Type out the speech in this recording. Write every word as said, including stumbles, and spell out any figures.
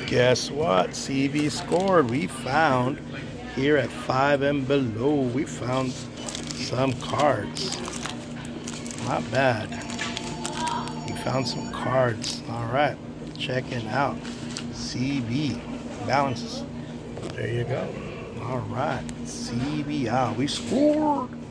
Guess what? C V scored. We found here at five and below, we found some cards. Not bad. We found some cards. All right, check it out. C V balances. There you go. All right, C V out. We scored.